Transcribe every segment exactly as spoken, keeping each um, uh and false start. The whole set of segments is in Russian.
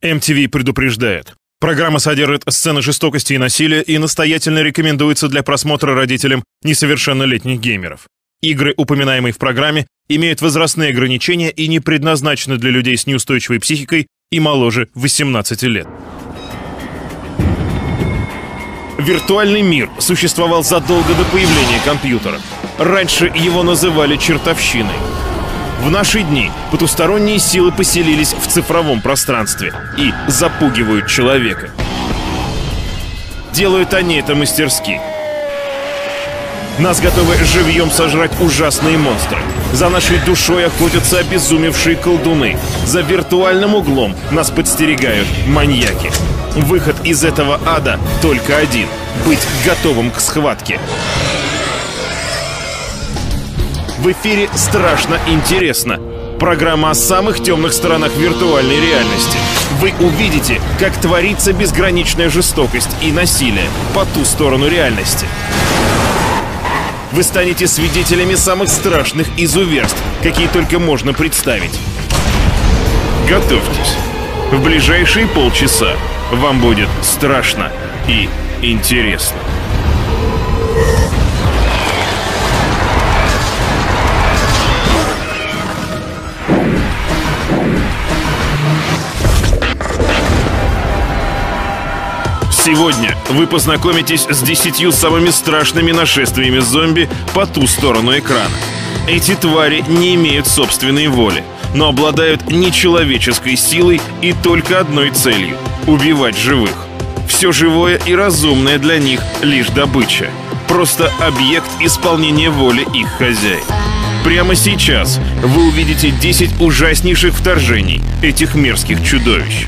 эм ти ви предупреждает. Программа содержит сцены жестокости и насилия и настоятельно рекомендуется для просмотра родителям несовершеннолетних геймеров. Игры, упоминаемые в программе, имеют возрастные ограничения и не предназначены для людей с неустойчивой психикой и моложе восемнадцати лет. Виртуальный мир существовал задолго до появления компьютера. Раньше его называли чертовщиной. В наши дни потусторонние силы поселились в цифровом пространстве и запугивают человека. Делают они это мастерски. Нас готовы живьем сожрать ужасные монстры. За нашей душой охотятся обезумевшие колдуны. За виртуальным углом нас подстерегают маньяки. Выход из этого ада только один — быть готовым к схватке. В эфире «Страшно интересно». Программа о самых темных сторонах виртуальной реальности. Вы увидите, как творится безграничная жестокость и насилие по ту сторону реальности. Вы станете свидетелями самых страшных изуверств, какие только можно представить. Готовьтесь. В ближайшие полчаса вам будет страшно и интересно. Сегодня вы познакомитесь с десятью самыми страшными нашествиями зомби по ту сторону экрана. Эти твари не имеют собственной воли, но обладают нечеловеческой силой и только одной целью — убивать живых. Все живое и разумное для них — лишь добыча. Просто объект исполнения воли их хозяев. Прямо сейчас вы увидите десять ужаснейших вторжений этих мерзких чудовищ.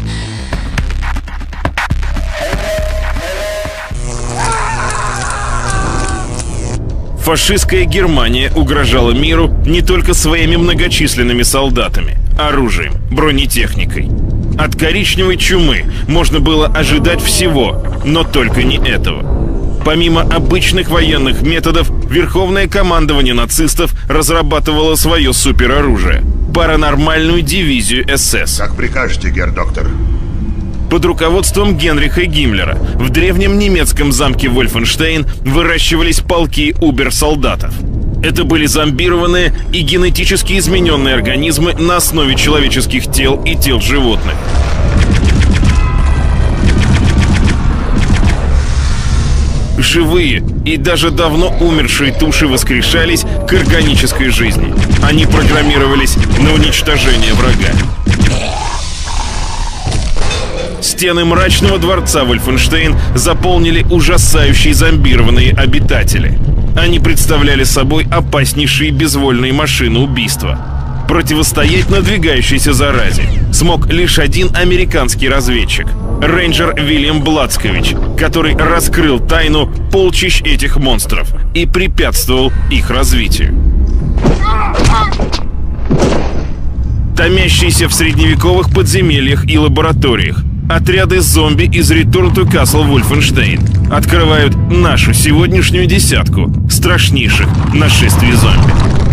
Фашистская Германия угрожала миру не только своими многочисленными солдатами, оружием, бронетехникой. От коричневой чумы можно было ожидать всего, но только не этого. Помимо обычных военных методов, верховное командование нацистов разрабатывало свое супероружие — паранормальную дивизию эс эс. Как прикажете, герр-доктор. Под руководством Генриха Гиммлера в древнем немецком замке Вольфенштейн выращивались полки убер-солдатов. Это были зомбированные и генетически измененные организмы на основе человеческих тел и тел животных. Живые и даже давно умершие туши воскрешались к органической жизни. Они программировались на уничтожение врага. Стены мрачного дворца Вольфенштейн заполнили ужасающие зомбированные обитатели. Они представляли собой опаснейшие безвольные машины убийства. Противостоять надвигающейся заразе смог лишь один американский разведчик — рейнджер Вильям Блацкович, который раскрыл тайну полчищ этих монстров и препятствовал их развитию. Томящиеся в средневековых подземельях и лабораториях, отряды зомби из Return to Castle Wolfenstein открывают нашу сегодняшнюю десятку страшнейших нашествий зомби.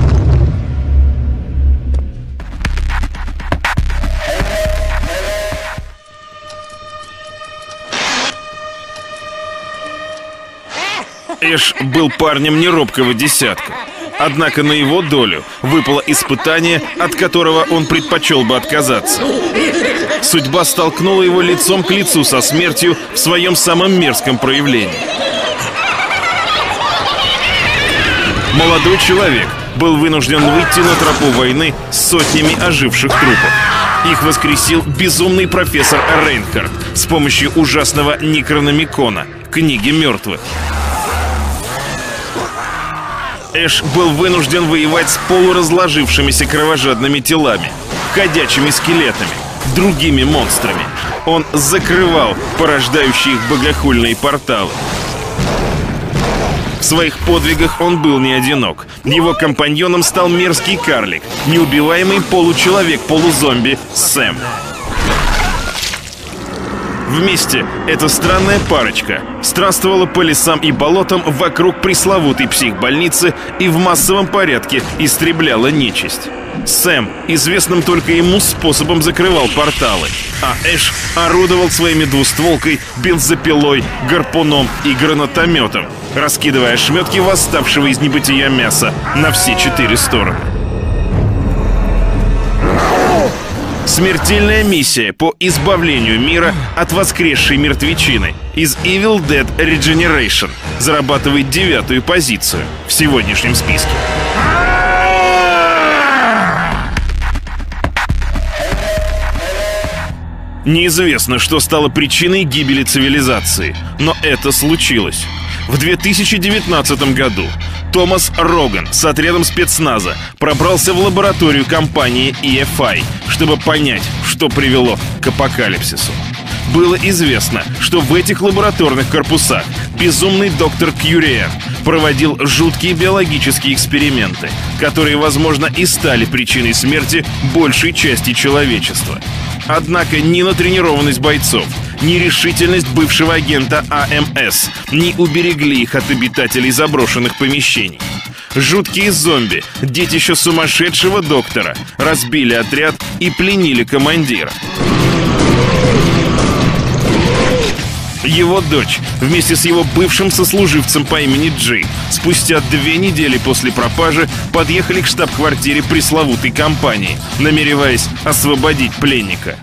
Эш был парнем неробкого десятка. Однако на его долю выпало испытание, от которого он предпочел бы отказаться. Судьба столкнула его лицом к лицу со смертью в своем самом мерзком проявлении. Молодой человек был вынужден выйти на тропу войны с сотнями оживших трупов. Их воскресил безумный профессор Рейнхард с помощью ужасного Некрономикона, книги мертвых. Эш был вынужден воевать с полуразложившимися кровожадными телами, ходячими скелетами, другими монстрами. Он закрывал порождающие их богохульные порталы. В своих подвигах он был не одинок. Его компаньоном стал мерзкий карлик, неубиваемый получеловек-полузомби Сэм. Вместе эта странная парочка странствовала по лесам и болотам вокруг пресловутой психбольницы и в массовом порядке истребляла нечисть. Сэм известным только ему способом закрывал порталы, а Эш орудовал своими двустволкой, бензопилой, гарпуном и гранатометом, раскидывая ошметки восставшего из небытия мяса на все четыре стороны. Смертельная миссия по избавлению мира от воскресшей мертвечины из Evil Dead Regeneration зарабатывает девятую позицию в сегодняшнем списке. Неизвестно, что стало причиной гибели цивилизации, но это случилось. В две тысячи девятнадцатом году Томас Роган с отрядом спецназа пробрался в лабораторию компании и эф ай, чтобы понять, что привело к апокалипсису. Было известно, что в этих лабораторных корпусах безумный доктор Кьюриан проводил жуткие биологические эксперименты, которые, возможно, и стали причиной смерти большей части человечества. Однако ни натренированность бойцов, ни решительность бывшего агента а эм эс не уберегли их от обитателей заброшенных помещений. Жуткие зомби, детище сумасшедшего доктора, разбили отряд и пленили командира. Его дочь вместе с его бывшим сослуживцем по имени Джей спустя две недели после пропажи подъехали к штаб-квартире пресловутой компании, намереваясь освободить пленника.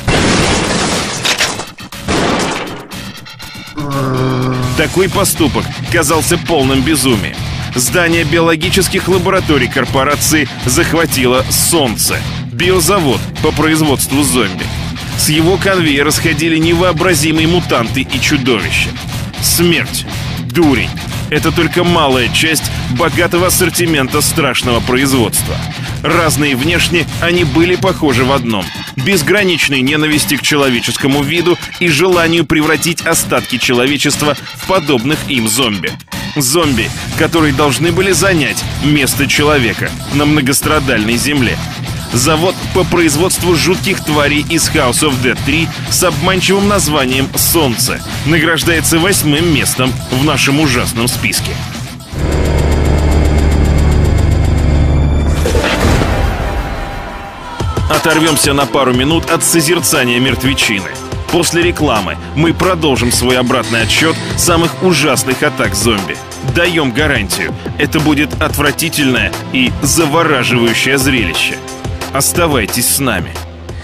Такой поступок казался полным безумием. Здание биологических лабораторий корпорации захватило Солнце, биозавод по производству зомби. С его конвейера сходили невообразимые мутанты и чудовища. Смерть, дурень — это только малая часть богатого ассортимента страшного производства. Разные внешне, они были похожи в одном — безграничной ненависти к человеческому виду и желанию превратить остатки человечества в подобных им зомби. Зомби, которые должны были занять место человека на многострадальной земле. Завод по производству жутких тварей из House of Dead три с обманчивым названием «Солнце» награждается восьмым местом в нашем ужасном списке. Оторвемся на пару минут от созерцания мертвечины. После рекламы мы продолжим свой обратный отсчет самых ужасных атак зомби. Даем гарантию, это будет отвратительное и завораживающее зрелище. Оставайтесь с нами.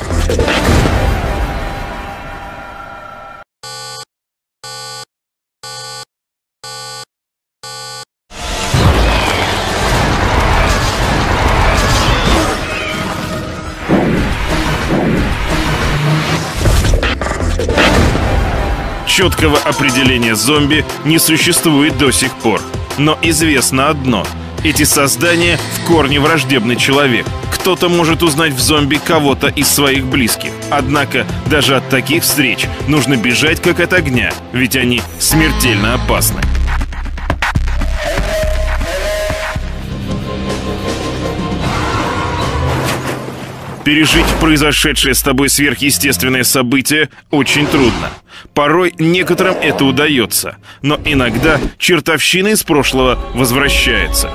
Четкого определения зомби не существует до сих пор. Но известно одно: эти создания в корне враждебный человек. Кто-то может узнать в зомби кого-то из своих близких. Однако даже от таких встреч нужно бежать как от огня, ведь они смертельно опасны. Пережить произошедшее с тобой сверхъестественное событие очень трудно. Порой некоторым это удается, но иногда чертовщина из прошлого возвращается.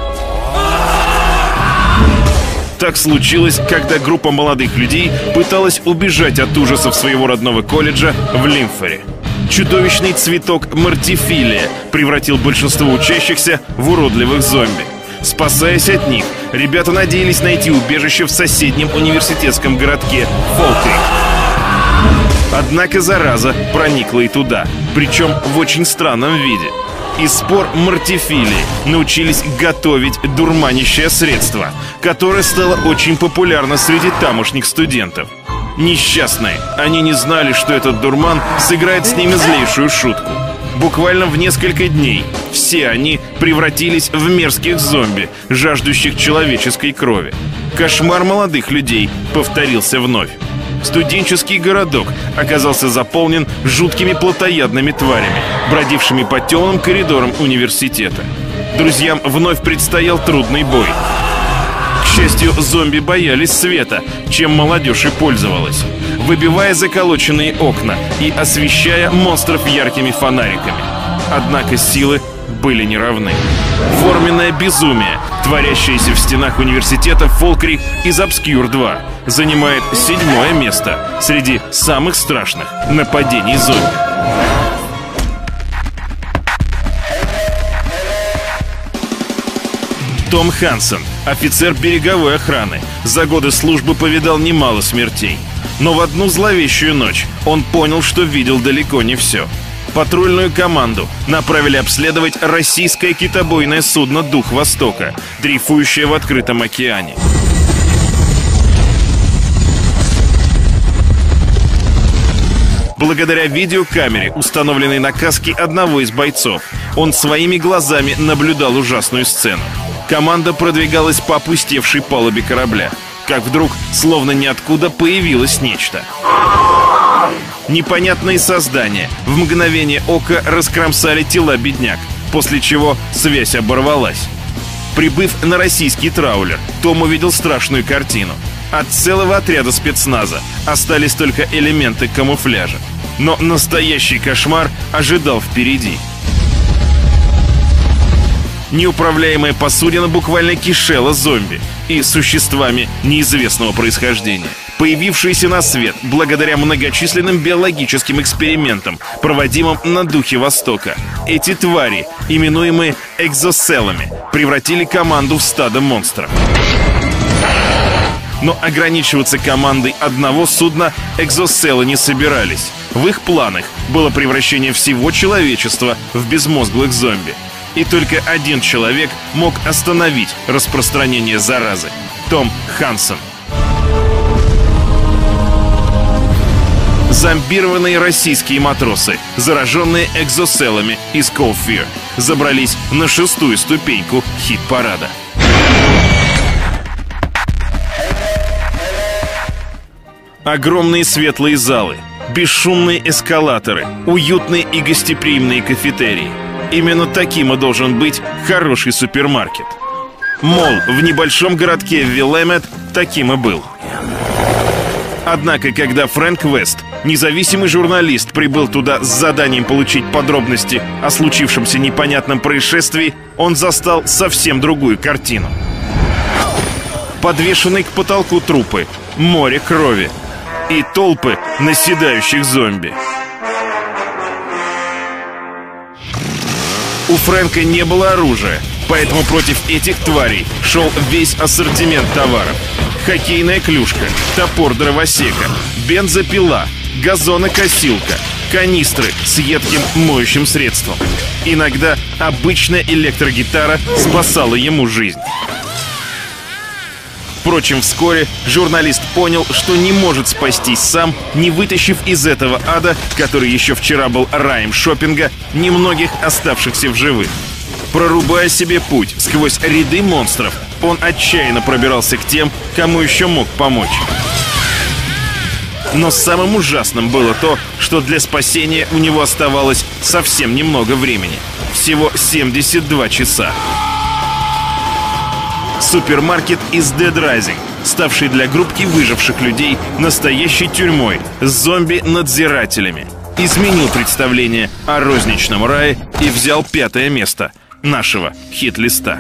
Так случилось, когда группа молодых людей пыталась убежать от ужасов своего родного колледжа в Лимфоре. Чудовищный цветок мортифилия превратил большинство учащихся в уродливых зомби. Спасаясь от них, ребята надеялись найти убежище в соседнем университетском городке Фолкрик. Однако зараза проникла и туда, причем в очень странном виде. Из спор мортифилии научились готовить дурманящее средство, которое стало очень популярно среди тамошних студентов. Несчастные, они не знали, что этот дурман сыграет с ними злейшую шутку. Буквально в несколько дней все они превратились в мерзких зомби, жаждущих человеческой крови. Кошмар молодых людей повторился вновь. Студенческий городок оказался заполнен жуткими плотоядными тварями, бродившими по темным коридорам университета. Друзьям вновь предстоял трудный бой. К счастью, зомби боялись света, чем молодежь и пользовалась, выбивая заколоченные окна и освещая монстров яркими фонариками. Однако силы были неравны. Форменное безумие, творящееся в стенах университета Фолкрик из Obscure два, занимает седьмое место среди самых страшных нападений зомби. Том Хансен, офицер береговой охраны, за годы службы повидал немало смертей. Но в одну зловещую ночь он понял, что видел далеко не все. Патрульную команду направили обследовать российское китобойное судно «Дух Востока», дрейфующее в открытом океане. Благодаря видеокамере, установленной на каске одного из бойцов, он своими глазами наблюдал ужасную сцену. Команда продвигалась по опустевшей палубе корабля, как вдруг, словно ниоткуда, появилось нечто. Непонятные создания в мгновение ока раскромсали тела бедняк, после чего связь оборвалась. Прибыв на российский траулер, Том увидел страшную картину. От целого отряда спецназа остались только элементы камуфляжа. Но настоящий кошмар ожидал впереди. Неуправляемая посудина буквально кишела зомби и существами неизвестного происхождения, появившиеся на свет благодаря многочисленным биологическим экспериментам, проводимым на Духе Востока. Эти твари, именуемые экзоселами, превратили команду в стадо монстров. Но ограничиваться командой одного судна экзоселы не собирались. В их планах было превращение всего человечества в безмозглых зомби. И только один человек мог остановить распространение заразы – Том Хансен. Зомбированные российские матросы, зараженные экзоселами из Cold Fear, забрались на шестую ступеньку хит-парада. Огромные светлые залы, бесшумные эскалаторы, уютные и гостеприимные кафетерии. Именно таким и должен быть хороший супермаркет. Молл в небольшом городке Вилламет таким и был. Однако, когда Фрэнк Вест, независимый журналист, прибыл туда с заданием получить подробности о случившемся непонятном происшествии, он застал совсем другую картину. Подвешенные к потолку трупы, море крови и толпы наседающих зомби. У Фрэнка не было оружия, поэтому против этих тварей шел весь ассортимент товаров. Хоккейная клюшка, топор дровосека, бензопила, газонокосилка, канистры с едким моющим средством. Иногда обычная электрогитара спасала ему жизнь. Впрочем, вскоре журналист понял, что не может спастись сам, не вытащив из этого ада, который еще вчера был раем шопинга, немногих оставшихся в живых. Прорубая себе путь сквозь ряды монстров, он отчаянно пробирался к тем, кому еще мог помочь. Но самым ужасным было то, что для спасения у него оставалось совсем немного времени. Всего семьдесят два часа. Супермаркет из Dead Rising, ставший для группки выживших людей настоящей тюрьмой с зомби-надзирателями, изменил представление о розничном рае и взял пятое место нашего хит-листа.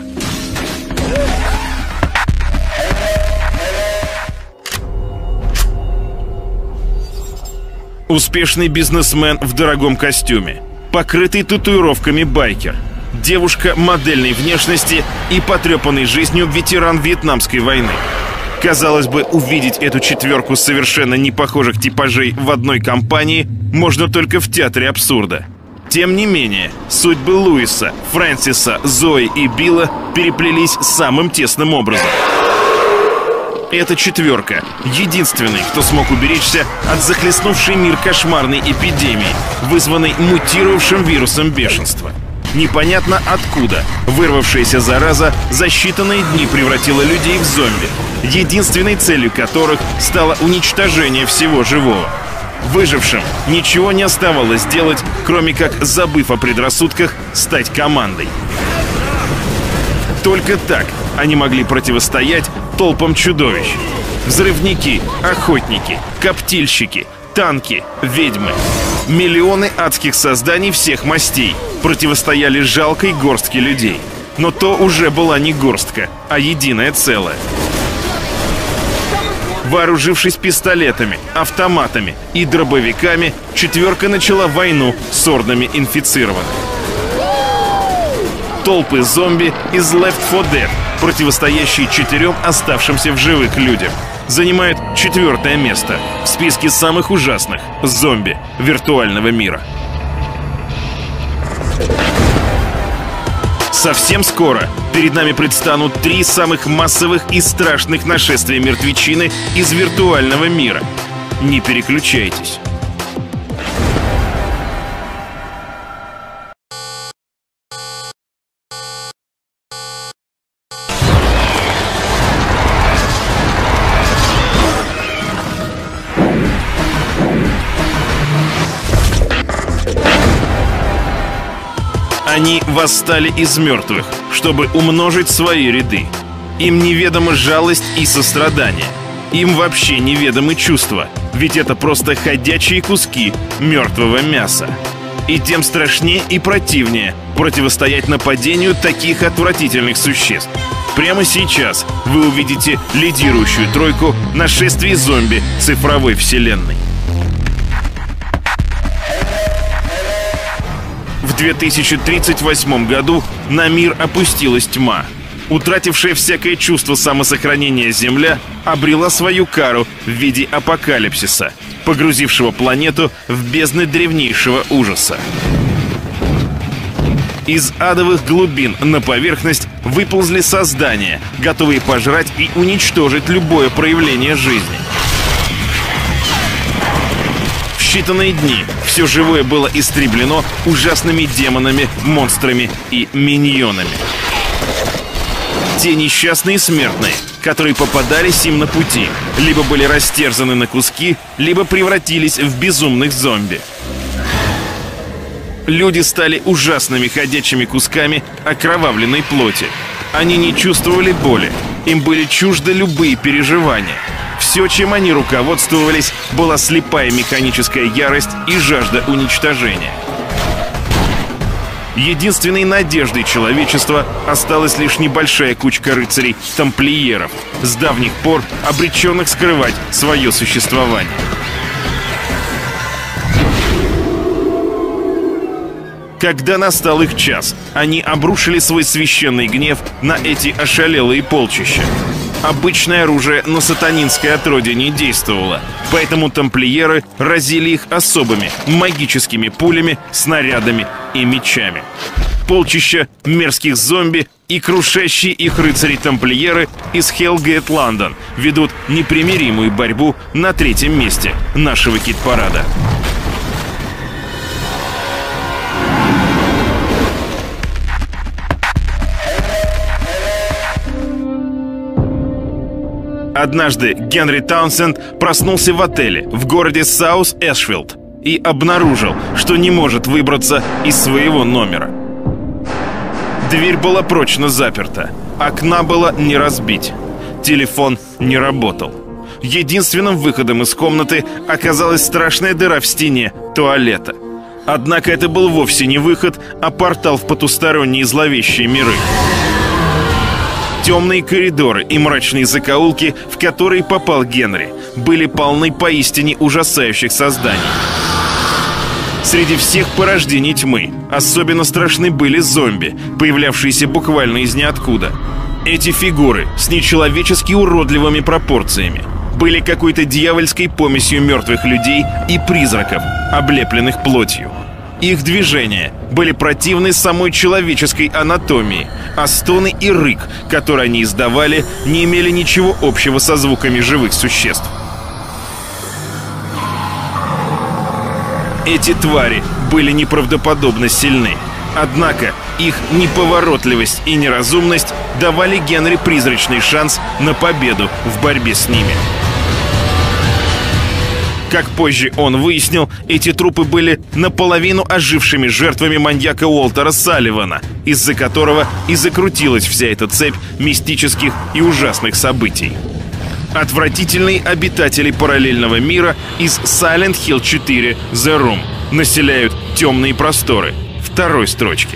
Успешный бизнесмен в дорогом костюме, покрытый татуировками байкер, девушка модельной внешности и потрепанной жизнью ветеран Вьетнамской войны. Казалось бы, увидеть эту четверку совершенно непохожих типажей в одной компании можно только в театре абсурда. Тем не менее, судьбы Луиса, Фрэнсиса, Зои и Билла переплелись самым тесным образом. Эта четверка — единственный, кто смог уберечься от захлестнувшей мир кошмарной эпидемии, вызванной мутировавшим вирусом бешенства. Непонятно откуда вырвавшаяся зараза за считанные дни превратила людей в зомби, единственной целью которых стало уничтожение всего живого. Выжившим ничего не оставалось делать, кроме как, забыв о предрассудках, стать командой. Только так они могли противостоять толпам чудовищ. Взрывники, охотники, коптильщики, танки, ведьмы. Миллионы адских созданий всех мастей противостояли жалкой горстке людей. Но то уже была не горстка, а единое целое. Вооружившись пистолетами, автоматами и дробовиками, четверка начала войну с ордами инфицированных. Толпы зомби из Left фор Dead, противостоящие четырем оставшимся в живых людям, занимают четвертое место в списке самых ужасных зомби виртуального мира. Совсем скоро перед нами предстанут три самых массовых и страшных нашествия мертвечины из виртуального мира. Не переключайтесь. Они восстали из мертвых, чтобы умножить свои ряды. Им неведома жалость и сострадание. Им вообще неведомы чувства, ведь это просто ходячие куски мертвого мяса. И тем страшнее и противнее противостоять нападению таких отвратительных существ. Прямо сейчас вы увидите лидирующую тройку нашествий зомби цифровой вселенной. В две тысячи тридцать восьмом году на мир опустилась тьма. Утратившая всякое чувство самосохранения Земля обрела свою кару в виде апокалипсиса, погрузившего планету в бездны древнейшего ужаса. Из адовых глубин на поверхность выползли создания, готовые пожрать и уничтожить любое проявление жизни. В считанные дни все живое было истреблено ужасными демонами, монстрами и миньонами. Те несчастные смертные, которые попадались им на пути, либо были растерзаны на куски, либо превратились в безумных зомби. Люди стали ужасными ходячими кусками окровавленной плоти. Они не чувствовали боли, им были чужды любые переживания. Все, чем они руководствовались, была слепая механическая ярость и жажда уничтожения. Единственной надеждой человечества осталась лишь небольшая кучка рыцарей-тамплиеров, с давних пор обреченных скрывать свое существование. Когда настал их час, они обрушили свой священный гнев на эти ошалелые полчища. Обычное оружие на сатанинское отродье не действовало, поэтому тамплиеры разили их особыми магическими пулями, снарядами и мечами. Полчища мерзких зомби и крушащие их рыцари-тамплиеры из Hellgate London ведут непримиримую борьбу на третьем месте нашего хит-парада. Однажды Генри Таунсенд проснулся в отеле в городе Саус-Эшфилд и обнаружил, что не может выбраться из своего номера. Дверь была прочно заперта, окна было не разбить, телефон не работал. Единственным выходом из комнаты оказалась страшная дыра в стене туалета. Однако это был вовсе не выход, а портал в потусторонние зловещие миры. Темные коридоры и мрачные закоулки, в которые попал Генри, были полны поистине ужасающих созданий. Среди всех порождений тьмы особенно страшны были зомби, появлявшиеся буквально из ниоткуда. Эти фигуры с нечеловечески уродливыми пропорциями были какой-то дьявольской помесью мертвых людей и призраков, облепленных плотью. Их движения были противны самой человеческой анатомии, а стоны и рык, которые они издавали, не имели ничего общего со звуками живых существ. Эти твари были неправдоподобно сильны. Однако их неповоротливость и неразумность давали Генри призрачный шанс на победу в борьбе с ними. Как позже он выяснил, эти трупы были наполовину ожившими жертвами маньяка Уолтера Салливана, из-за которого и закрутилась вся эта цепь мистических и ужасных событий. Отвратительные обитатели параллельного мира из Silent Hill четыре The Room населяют темные просторы второй строчки.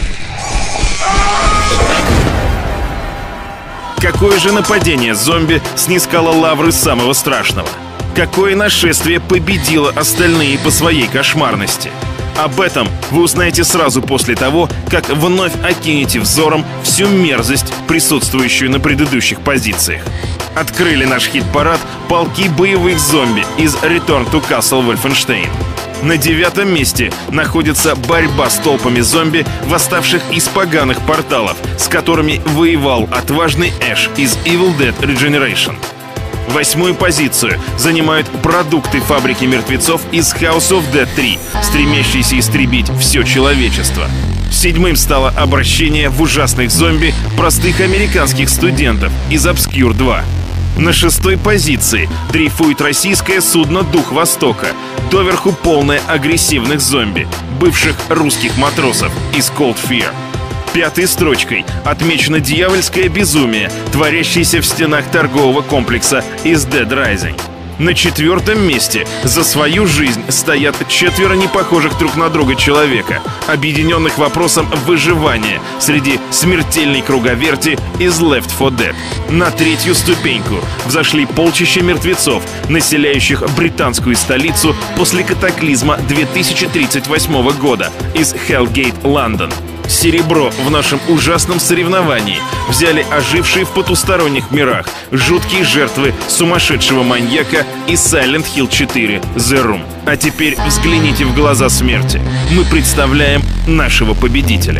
Какое же нападение зомби снискало лавры самого страшного? Какое нашествие победило остальные по своей кошмарности? Об этом вы узнаете сразу после того, как вновь окинете взором всю мерзость, присутствующую на предыдущих позициях. Открыли наш хит-парад полки боевых зомби из Return to Castle Wolfenstein. На девятом месте находится борьба с толпами зомби, восставших из поганых порталов, с которыми воевал отважный Эш из Evil Dead Regeneration. Восьмую позицию занимают продукты фабрики мертвецов из House of Dead три, стремящиеся истребить все человечество. Седьмым стало обращение в ужасных зомби простых американских студентов из Obscure два. На шестой позиции дрейфует российское судно «Дух Востока», доверху полное агрессивных зомби, бывших русских матросов из Cold Fear. Пятой строчкой отмечено дьявольское безумие, творящееся в стенах торгового комплекса из Dead Rising. На четвертом месте за свою жизнь стоят четверо непохожих друг на друга человека, объединенных вопросом выживания среди смертельной круговерти из Left four Dead. На третью ступеньку взошли полчища мертвецов, населяющих британскую столицу после катаклизма две тысячи тридцать восьмого года из Hellgate, Лондон. Серебро в нашем ужасном соревновании взяли ожившие в потусторонних мирах жуткие жертвы сумасшедшего маньяка из Silent Hill четыре The Room. А теперь взгляните в глаза смерти. Мы представляем нашего победителя.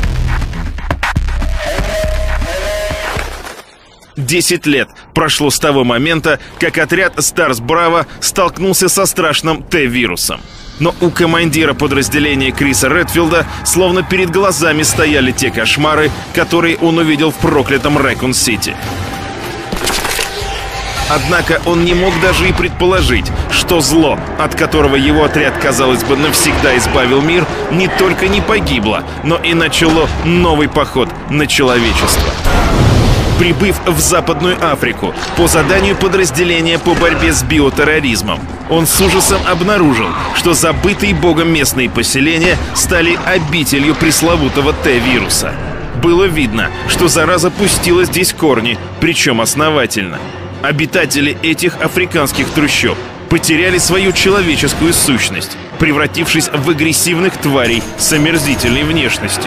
Десять лет прошло с того момента, как отряд Старс Браво столкнулся со страшным Т-вирусом. Но у командира подразделения Криса Редфилда словно перед глазами стояли те кошмары, которые он увидел в проклятом Рэкун-Сити. Однако он не мог даже и предположить, что зло, от которого его отряд, казалось бы, навсегда избавил мир, не только не погибло, но и начало новый поход на человечество. Прибыв в Западную Африку по заданию подразделения по борьбе с биотерроризмом, он с ужасом обнаружил, что забытые богом местные поселения стали обителью пресловутого Т-вируса. Было видно, что зараза пустила здесь корни, причем основательно. Обитатели этих африканских трущоб потеряли свою человеческую сущность, превратившись в агрессивных тварей с омерзительной внешностью.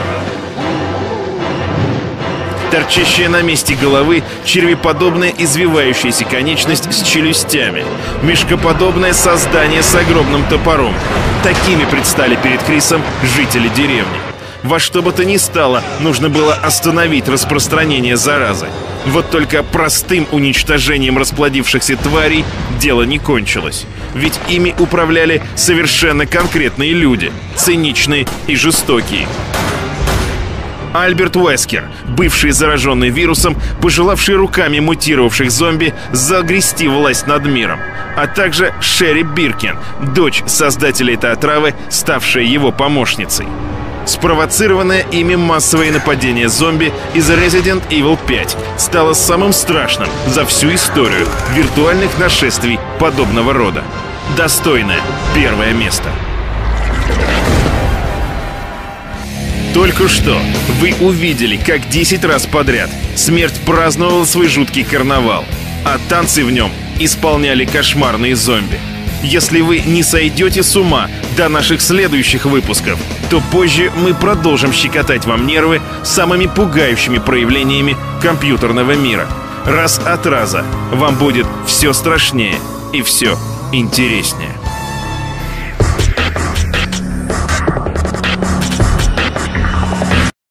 Торчащая на месте головы червеподобная извивающаяся конечность с челюстями, мешкоподобное создание с огромным топором. Такими предстали перед Крисом жители деревни. Во что бы то ни стало, нужно было остановить распространение заразы. Вот только простым уничтожением расплодившихся тварей дело не кончилось. Ведь ими управляли совершенно конкретные люди, циничные и жестокие. Альберт Уэскер, бывший зараженный вирусом, пожелавший руками мутировавших зомби загрести власть над миром, а также Шерри Биркин, дочь создателя этой отравы, ставшая его помощницей. Спровоцированное ими массовое нападение зомби из Resident Evil пять стало самым страшным за всю историю виртуальных нашествий подобного рода. Достойное первое место. Только что вы увидели, как десять раз подряд смерть праздновала свой жуткий карнавал, а танцы в нем исполняли кошмарные зомби. Если вы не сойдете с ума до наших следующих выпусков, то позже мы продолжим щекотать вам нервы самыми пугающими проявлениями компьютерного мира. Раз от раза вам будет все страшнее и все интереснее.